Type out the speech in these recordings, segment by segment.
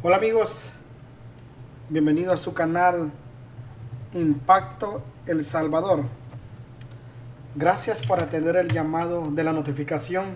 Hola amigos, bienvenidos a su canal Impacto El Salvador. Gracias por atender el llamado de la notificación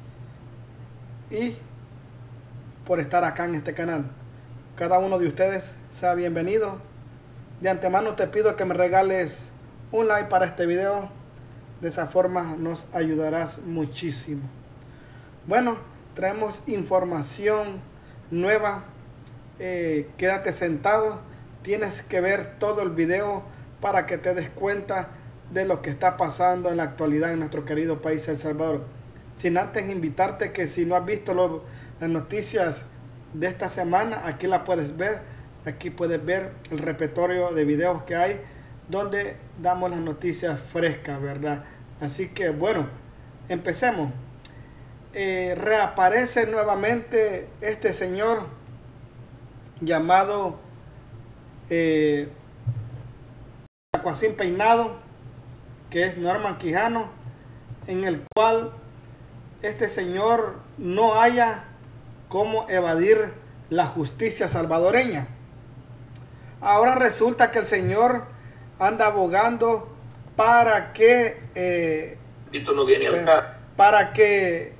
y por estar acá en este canal. Cada uno de ustedes sea bienvenido. De antemano te pido que me regales un like para este video. De esa forma nos ayudarás muchísimo. Bueno, traemos información nueva. Quédate sentado, tienes que ver todo el video para que te des cuenta de lo que está pasando en la actualidad en nuestro querido país El Salvador. Sin antes invitarte que si no has visto las noticias de esta semana, aquí la puedes ver. Aquí puedes ver el repertorio de videos que hay donde damos las noticias frescas, ¿verdad? Así que bueno, empecemos. Reaparece nuevamente este señor llamado Acuacín Peinado, que es Norman Quijano, en el cual este señor no haya cómo evadir la justicia salvadoreña. Ahora resulta que el señor anda abogando para que para que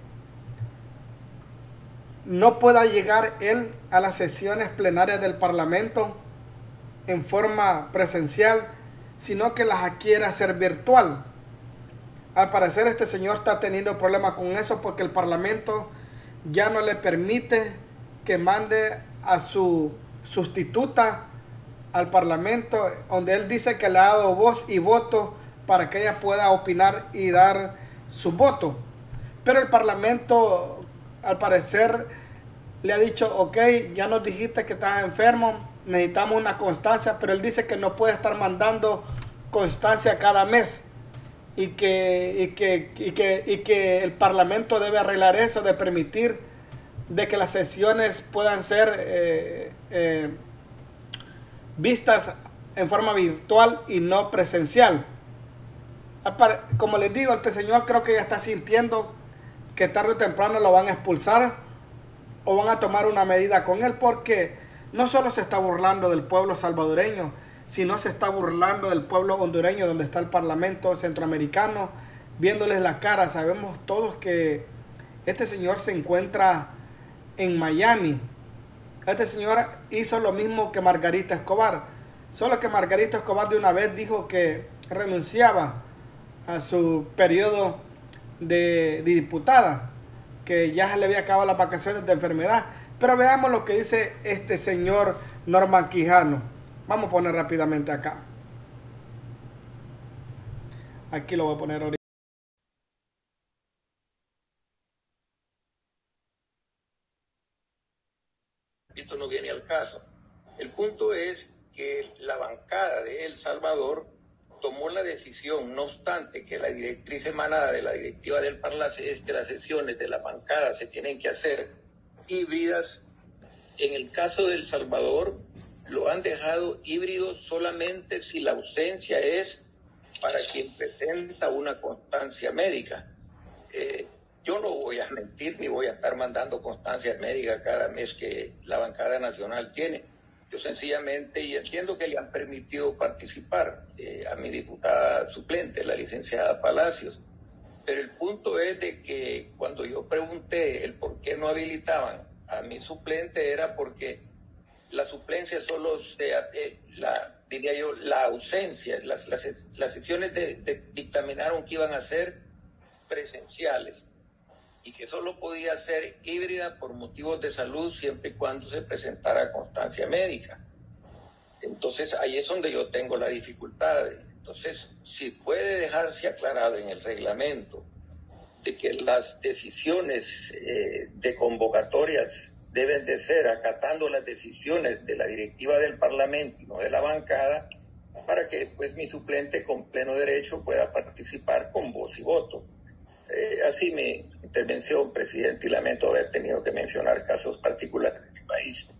no pueda llegar él a las sesiones plenarias del Parlamento en forma presencial, sino que las quiere hacer virtual. Al parecer este señor está teniendo problemas con eso porque el Parlamento ya no le permite que mande a su sustituta al Parlamento, donde él dice que le ha dado voz y voto para que ella pueda opinar y dar su voto. Pero el Parlamento, al parecer, le ha dicho, ok, ya nos dijiste que estás enfermo, necesitamos una constancia, pero él dice que no puede estar mandando constancia cada mes y que el Parlamento debe arreglar eso, de permitir de que las sesiones puedan ser vistas en forma virtual y no presencial. Como les digo, este señor creo que ya está sintiendo que tarde o temprano lo van a expulsar o van a tomar una medida con él, porque no solo se está burlando del pueblo salvadoreño, sino se está burlando del pueblo hondureño, donde está el Parlamento centroamericano, viéndoles la cara. Sabemos todos que este señor se encuentra en Miami. Este señor hizo lo mismo que Margarita Escobar, solo que Margarita Escobar de una vez dijo que renunciaba a su periodo de diputada, que ya se le había acabado las vacaciones de enfermedad. Pero veamos lo que dice este señor Norman Quijano. Vamos a poner rápidamente acá. Aquí lo voy a poner ahorita. Esto no viene al caso. El punto es que la bancada de El Salvador tomó la decisión, no obstante que la directriz emanada de la directiva del Parlacén es que las sesiones de la bancada se tienen que hacer híbridas. En el caso de El Salvador lo han dejado híbrido solamente si la ausencia es para quien presenta una constancia médica. Yo no voy a mentir ni voy a estar mandando constancias médicas cada mes que la bancada nacional tiene. Yo sencillamente, y entiendo que le han permitido participar a mi diputada suplente, la licenciada Palacios, pero el punto es de que cuando yo pregunté el por qué no habilitaban a mi suplente, era porque la suplencia solo la ausencia, las sesiones dictaminaron que iban a ser presenciales y que solo podía ser híbrida por motivos de salud siempre y cuando se presentara constancia médica. Entonces ahí es donde yo tengo la dificultad. Entonces, si puede dejarse aclarado en el reglamento de que las decisiones de convocatorias deben de ser acatando las decisiones de la directiva del Parlamento y no de la bancada, para que pues mi suplente con pleno derecho pueda participar con voz y voto. Así mi intervención, presidente, y lamento haber tenido que mencionar casos particulares de mi país.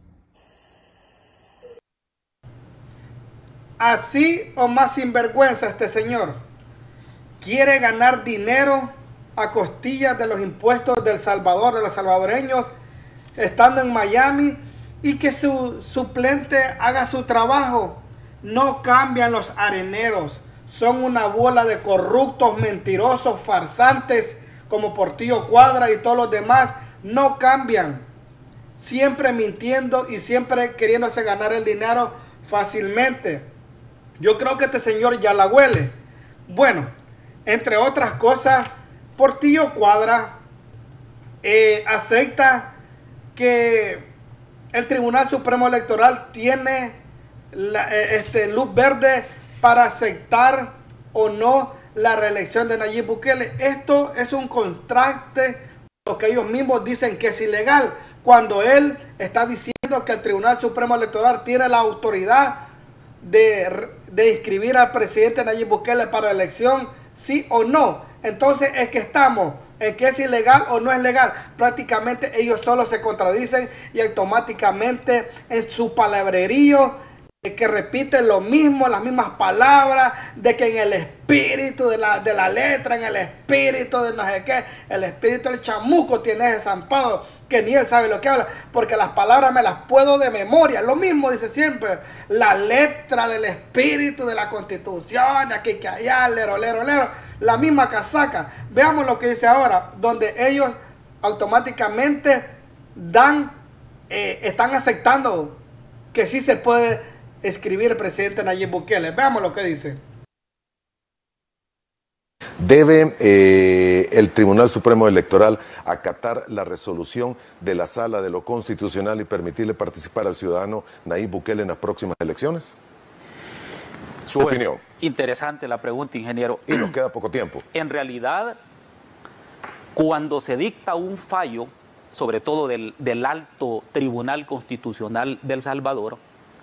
Así o más sinvergüenza este señor. Quiere ganar dinero a costillas de los impuestos del Salvador, de los salvadoreños, estando en Miami, y que su suplente haga su trabajo. No cambian los areneros. Son una bola de corruptos, mentirosos, farsantes, como Portillo Cuadra y todos los demás. No cambian. Siempre mintiendo y siempre queriéndose ganar el dinero fácilmente. Yo creo que este señor ya la huele. Bueno, entre otras cosas, Portillo Cuadra acepta que el Tribunal Supremo Electoral tiene luz verde para aceptar o no la reelección de Nayib Bukele. Esto es un contraste con lo que ellos mismos dicen que es ilegal, cuando él está diciendo que el Tribunal Supremo Electoral tiene la autoridad de inscribir al presidente Nayib Bukele para la elección, sí o no. Entonces es que estamos en que es ilegal o no es legal. Prácticamente ellos solo se contradicen y automáticamente en su palabrerío que repiten lo mismo, las mismas palabras, de que en el espíritu de la letra, en el espíritu de no sé qué, el espíritu del chamuco tiene ese zampado, que ni él sabe lo que habla, porque las palabras me las puedo de memoria. Lo mismo dice siempre, la letra del espíritu de la Constitución, aquí que allá, lero, la misma casaca. Veamos lo que dice ahora, donde ellos automáticamente están aceptando que sí se puede escribir el presidente Nayib Bukele. Veamos lo que dice. ¿Debe el Tribunal Supremo Electoral acatar la resolución de la Sala de lo Constitucional y permitirle participar al ciudadano Nayib Bukele en las próximas elecciones? Su opinión. Interesante la pregunta, ingeniero. Y nos queda poco tiempo. En realidad, cuando se dicta un fallo, sobre todo del Alto Tribunal Constitucional de El Salvador,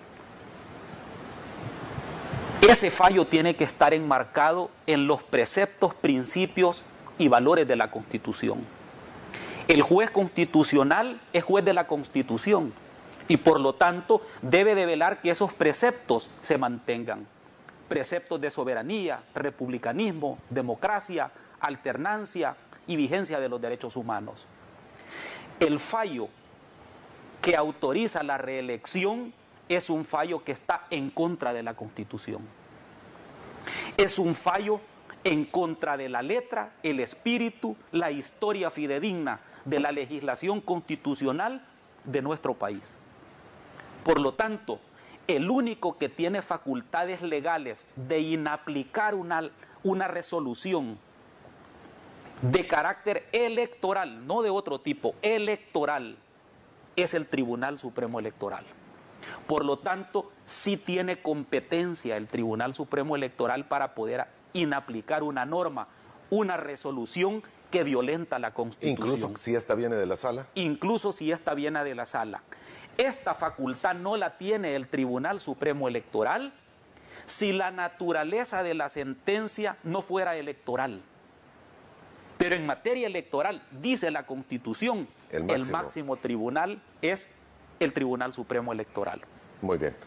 ese fallo tiene que estar enmarcado en los preceptos, principios y valores de la Constitución. El juez constitucional es juez de la Constitución y por lo tanto debe de velar que esos preceptos se mantengan. Preceptos de soberanía, republicanismo, democracia, alternancia y vigencia de los derechos humanos. El fallo que autoriza la reelección es un fallo que está en contra de la Constitución. Es un fallo en contra de la letra, el espíritu, la historia fidedigna de la legislación constitucional de nuestro país. Por lo tanto, el único que tiene facultades legales de inaplicar una resolución de carácter electoral, no de otro tipo, electoral, es el Tribunal Supremo Electoral. Por lo tanto, sí tiene competencia el Tribunal Supremo Electoral para poder inaplicar una norma, una resolución que violenta la Constitución. Incluso si esta viene de la sala. Incluso si esta viene de la sala. Esta facultad no la tiene el Tribunal Supremo Electoral si la naturaleza de la sentencia no fuera electoral. Pero en materia electoral, dice la Constitución, el máximo tribunal es el Tribunal Supremo Electoral. Muy bien.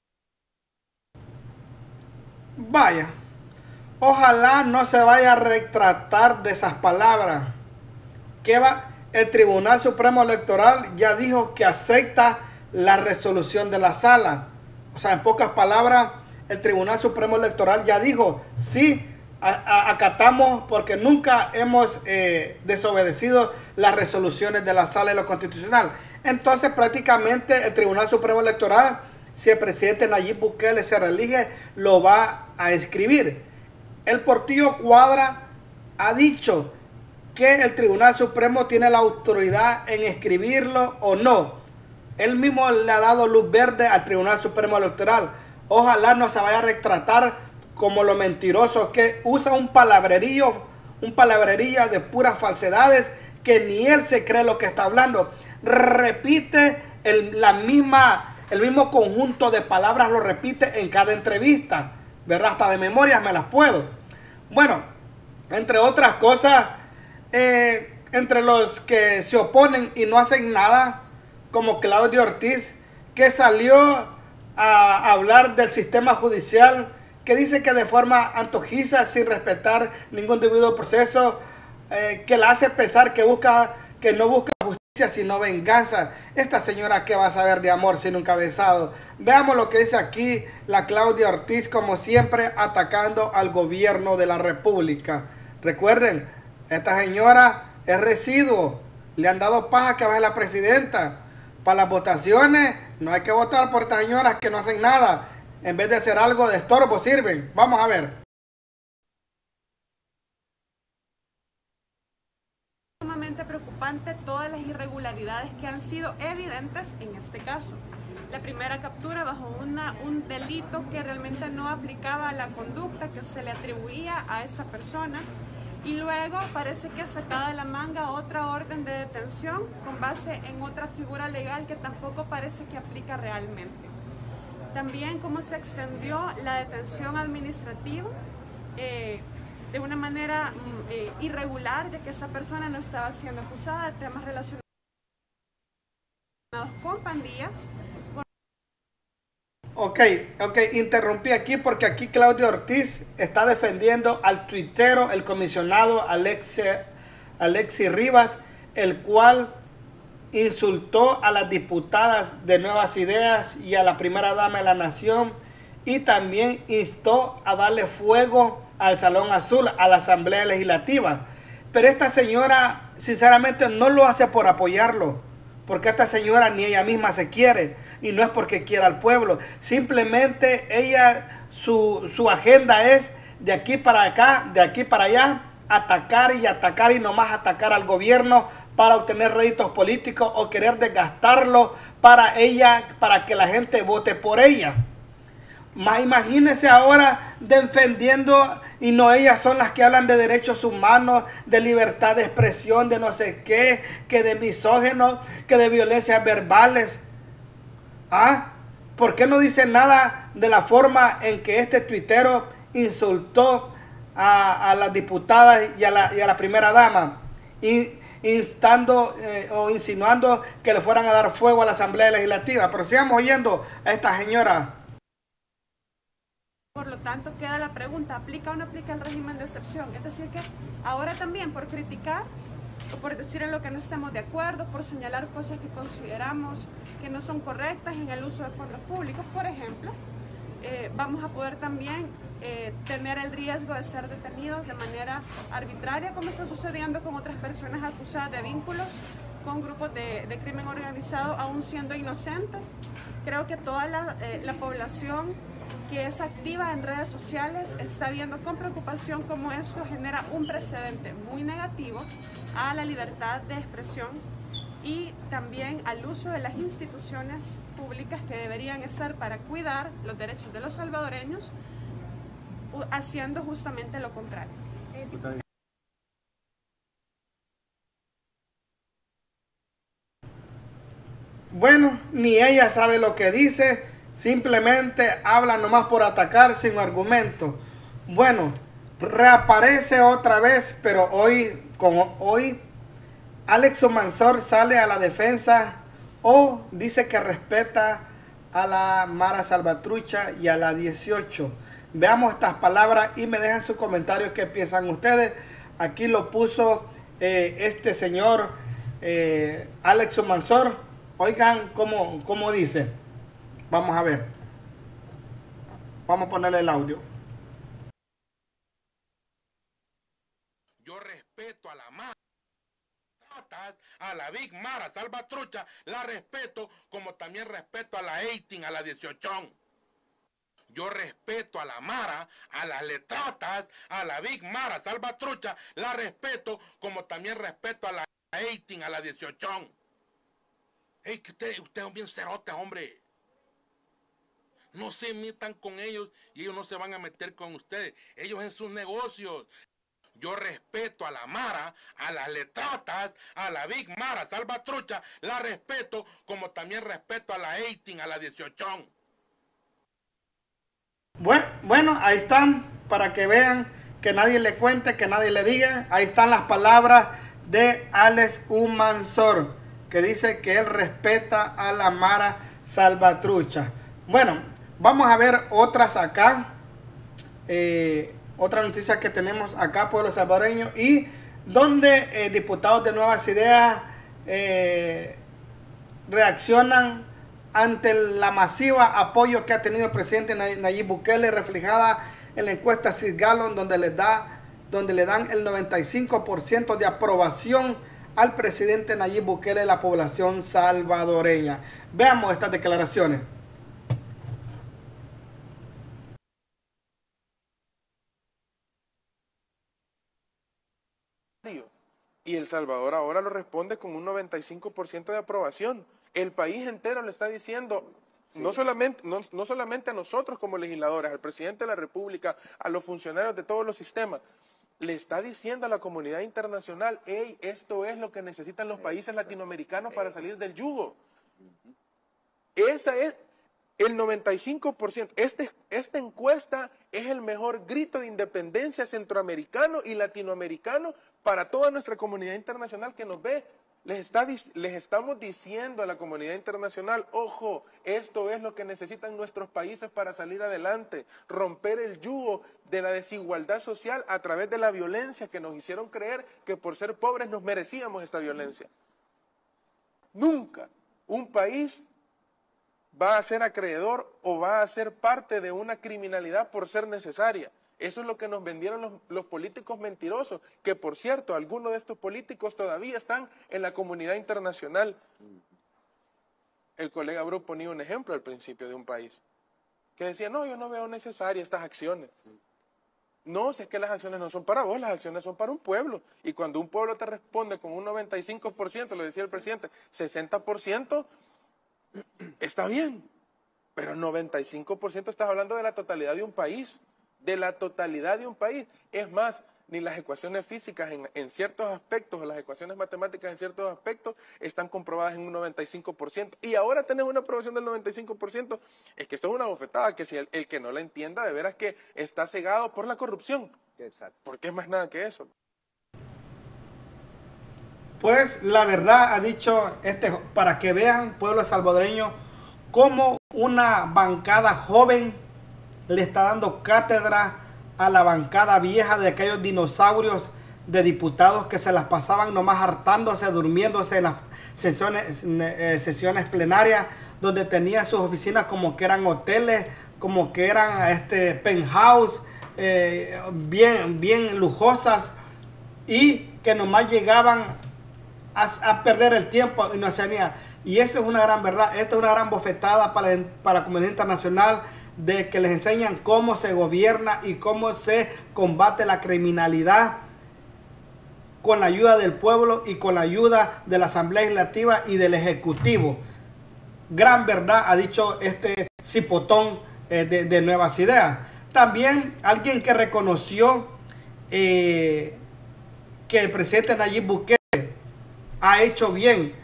Vaya, ojalá no se vaya a retratar de esas palabras. El Tribunal Supremo Electoral ya dijo que acepta la resolución de la sala. O sea, en pocas palabras, el Tribunal Supremo Electoral ya dijo, sí, acatamos porque nunca hemos desobedecido las resoluciones de la sala de lo constitucional. Entonces prácticamente el Tribunal Supremo Electoral, si el presidente Nayib Bukele se reelige, lo va a escribir. El Portillo Cuadra ha dicho que el Tribunal Supremo tiene la autoridad en escribirlo o no. Él mismo le ha dado luz verde al Tribunal Supremo Electoral. Ojalá no se vaya a retratar como lo mentiroso que usa un palabrería de puras falsedades, que ni él se cree lo que está hablando. Repite el mismo conjunto de palabras, lo repite en cada entrevista, ¿verdad? Hasta de memoria me las puedo. Bueno, entre otras cosas, entre los que se oponen y no hacen nada, como Claudio Ortiz, que salió a hablar del sistema judicial, que dice que de forma antojiza, sin respetar ningún debido proceso, que la hace pensar que no busca justicia. sino venganza. Esta señora, ¿qué va a saber de amor sin un cabezado? Veamos lo que dice aquí la Claudia Ortiz, como siempre atacando al gobierno de la República. Recuerden, esta señora es residuo, le han dado paja que va a ser la presidenta. Para las votaciones no hay que votar por estas señoras que no hacen nada, en vez de hacer algo de estorbo sirven. Vamos a ver. Preocupante todas las irregularidades que han sido evidentes en este caso. La primera captura bajo un delito que realmente no aplicaba a la conducta que se le atribuía a esa persona, y luego parece que sacaba de la manga otra orden de detención con base en otra figura legal que tampoco parece que aplica realmente. También cómo se extendió la detención administrativa de una manera irregular, ya que esa persona no estaba siendo acusada de temas relacionados con pandillas. Ok, interrumpí aquí porque aquí Claudia Ortiz está defendiendo al tuitero, el comisionado Alexis Rivas, el cual insultó a las diputadas de Nuevas Ideas y a la primera dama de la nación, y también instó a darle fuego al Salón Azul, a la Asamblea Legislativa. Pero esta señora sinceramente no lo hace por apoyarlo, porque esta señora ni ella misma se quiere, y no es porque quiera al pueblo. Simplemente ella, su agenda es de aquí para acá, de aquí para allá, atacar y nomás atacar al gobierno para obtener réditos políticos o querer desgastarlo para ella, para que la gente vote por ella. Más imagínense ahora defendiendo, y no ellas son las que hablan de derechos humanos, de libertad de expresión, de no sé qué, que de misógenos, que de violencias verbales. ¿Por qué no dicen nada de la forma en que este tuitero insultó a las diputadas y a la primera dama, instando o insinuando que le fueran a dar fuego a la Asamblea Legislativa? Pero sigamos oyendo a esta señora. Por lo tanto, queda la pregunta, ¿aplica o no aplica el régimen de excepción? Es decir, que ahora también por criticar o por decir en lo que no estamos de acuerdo, por señalar cosas que consideramos que no son correctas en el uso de fondos públicos, por ejemplo, vamos a poder también tener el riesgo de ser detenidos de manera arbitraria, como está sucediendo con otras personas acusadas de vínculos con grupos de crimen organizado, aún siendo inocentes. Creo que toda la población que es activa en redes sociales está viendo con preocupación cómo esto genera un precedente muy negativo a la libertad de expresión y también al uso de las instituciones públicas que deberían estar para cuidar los derechos de los salvadoreños, haciendo justamente lo contrario. Bueno, ni ella sabe lo que dice, simplemente habla nomás por atacar sin argumento. Bueno, reaparece otra vez, pero hoy Alex Humansor sale a la defensa o dice que respeta a la Mara Salvatrucha y a la 18. Veamos estas palabras y me dejan sus comentarios qué piensan ustedes. Aquí lo puso este señor Alex Humansor. Oigan cómo dice. Vamos a ver. Vamos a ponerle el audio. Yo respeto a la Mara, a la Big Mara Salvatrucha, la respeto como también respeto a la 18, a la 18. Yo respeto a la Mara, a las letratas, a la Big Mara Salvatrucha, la respeto como también respeto a la 18, a la 18. Ey, que usted es bien cerote, hombre. No se metan con ellos y ellos no se van a meter con ustedes. Ellos en sus negocios. Yo respeto a la Mara, a las letratas, a la Big Mara Salvatrucha, la respeto como también respeto a la 18, a la 18. Bueno, ahí están, para que vean, que nadie le cuente, que nadie le diga. Ahí están las palabras de Alex Humansor, que dice que él respeta a la Mara Salvatrucha. Bueno, vamos a ver otras acá. Otra noticia que tenemos acá, pueblo salvadoreño, y donde diputados de Nuevas Ideas reaccionan ante la masiva apoyo que ha tenido el presidente Nayib Bukele, reflejada en la encuesta Sid Gallup, donde le dan el 95% de aprobación al presidente Nayib Bukele de la población salvadoreña. Veamos estas declaraciones. Y El Salvador ahora lo responde con un 95% de aprobación. El país entero le está diciendo, sí, no solamente a nosotros como legisladores, al presidente de la República, a los funcionarios de todos los sistemas, le está diciendo a la comunidad internacional, hey, esto es lo que necesitan los países latinoamericanos para salir del yugo. Esa es el 95%. Esta encuesta es el mejor grito de independencia centroamericano y latinoamericano para toda nuestra comunidad internacional que nos ve. Les estamos diciendo a la comunidad internacional, ojo, esto es lo que necesitan nuestros países para salir adelante, romper el yugo de la desigualdad social a través de la violencia que nos hicieron creer que por ser pobres nos merecíamos esta violencia. Nunca un país va a ser acreedor o va a ser parte de una criminalidad por ser necesaria. Eso es lo que nos vendieron los políticos mentirosos, que por cierto, algunos de estos políticos todavía están en la comunidad internacional. El colega Bru ponía un ejemplo al principio de un país, que decía, no, yo no veo necesarias estas acciones. No, si es que las acciones no son para vos, las acciones son para un pueblo. Y cuando un pueblo te responde con un 95%, lo decía el presidente, 60%, está bien, pero 95% estás hablando de la totalidad de un país. De la totalidad de un país. Es más, ni las ecuaciones físicas en ciertos aspectos, o las ecuaciones matemáticas en ciertos aspectos, están comprobadas en un 95%. Y ahora tenés una aprobación del 95%. Es que esto es una bofetada, que si el que no la entienda, de veras que está cegado por la corrupción. Exacto. Porque es más nada que eso. Pues la verdad ha dicho, para que vean, pueblo salvadoreño, cómo una bancada joven le está dando cátedra a la bancada vieja de aquellos dinosaurios de diputados que se las pasaban nomás hartándose, durmiéndose en las sesiones plenarias, donde tenían sus oficinas como que eran hoteles, como que eran penthouse, bien lujosas, y que nomás llegaban a perder el tiempo y no hacían nada. Y eso es una gran verdad. Esto es una gran bofetada para la comunidad internacional, de que les enseñan cómo se gobierna y cómo se combate la criminalidad con la ayuda del pueblo y con la ayuda de la Asamblea Legislativa y del Ejecutivo. Gran verdad ha dicho este cipotón de Nuevas Ideas. También alguien que reconoció que el presidente Nayib Bukele ha hecho bien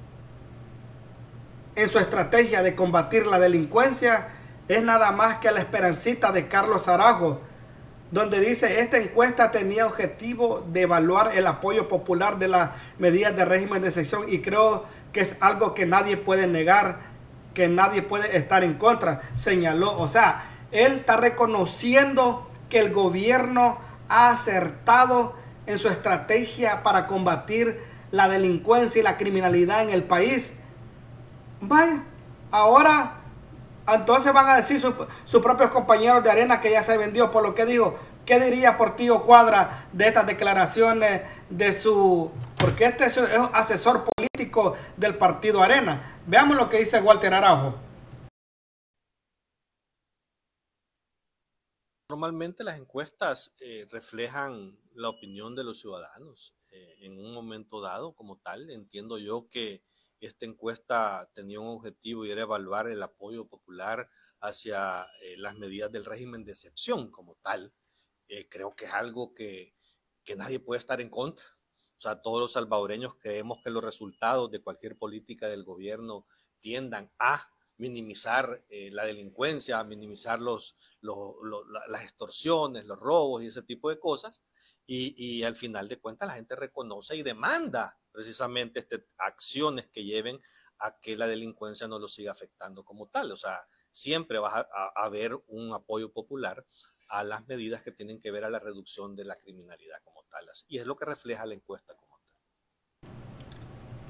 en su estrategia de combatir la delincuencia es nada más que la Esperancita de Carlos Araujo, donde dice, esta encuesta tenía objetivo de evaluar el apoyo popular de las medidas de régimen de excepción, y creo que es algo que nadie puede negar, que nadie puede estar en contra, señaló. O sea, él está reconociendo que el gobierno ha acertado en su estrategia para combatir la delincuencia y la criminalidad en el país. Vaya, ahora entonces van a decir sus propios compañeros de Arena que ya se vendió por lo que dijo. ¿Qué diría Portillo Cuadra de estas declaraciones de porque este es asesor político del partido Arena? Veamos lo que dice Walter Araujo. Normalmente las encuestas reflejan la opinión de los ciudadanos en un momento dado como tal. Entiendo yo que esta encuesta tenía un objetivo y era evaluar el apoyo popular hacia las medidas del régimen de excepción como tal. Creo que es algo que nadie puede estar en contra. O sea, todos los salvadoreños creemos que los resultados de cualquier política del gobierno tiendan a minimizar la delincuencia, a minimizar las extorsiones, los robos y ese tipo de cosas. Y al final de cuentas la gente reconoce y demanda precisamente acciones que lleven a que la delincuencia no lo siga afectando como tal. O sea, siempre va a haber un apoyo popular a las medidas que tienen que ver a la reducción de la criminalidad como tal. Y es lo que refleja la encuesta como tal.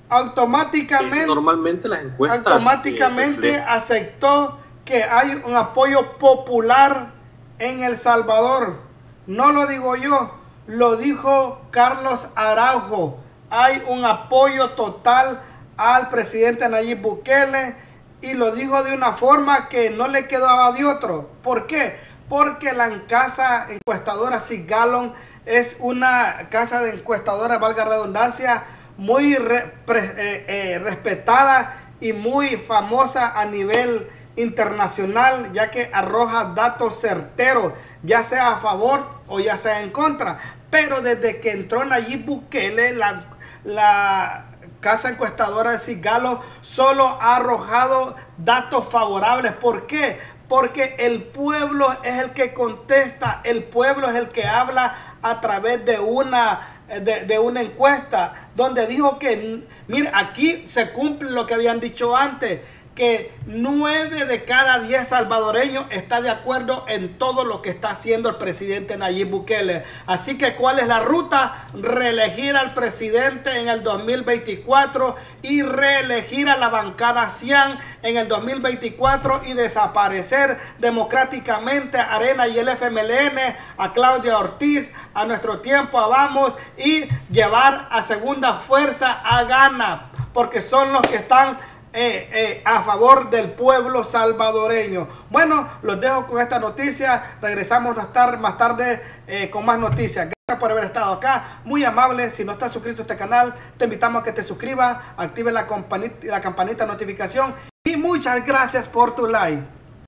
automáticamente, normalmente las encuestas automáticamente aceptó que hay un apoyo popular en El Salvador. No lo digo yo, lo dijo Carlos Araujo. Hay un apoyo total al presidente Nayib Bukele y lo dijo de una forma que no le quedaba de otro. ¿Por qué? Porque la casa encuestadora Sigallon es una casa de encuestadora, valga redundancia, muy respetada y muy famosa a nivel internacional, ya que arroja datos certeros, ya sea a favor o ya sea en contra. Pero desde que entró Nayib Bukele, la casa encuestadora de Sigallon solo ha arrojado datos favorables. ¿Por qué? Porque el pueblo es el que contesta, el pueblo es el que habla a través de una encuesta donde dijo que, mire, aquí se cumple lo que habían dicho antes, que 9 de cada 10 salvadoreños está de acuerdo en todo lo que está haciendo el presidente Nayib Bukele. Así que, ¿cuál es la ruta? Reelegir al presidente en el 2024 y reelegir a la bancada Cian en el 2024 y desaparecer democráticamente a Arena y el FMLN, a Claudia Ortiz, a Nuestro Tiempo, a Vamos, y llevar a Segunda Fuerza a Gana, porque son los que están a favor del pueblo salvadoreño. Bueno, los dejo con esta noticia. Regresamos más tarde con más noticias. Gracias por haber estado acá. Muy amable. Si no estás suscrito a este canal, te invitamos a que te suscribas, active la campanita de notificación y muchas gracias por tu like.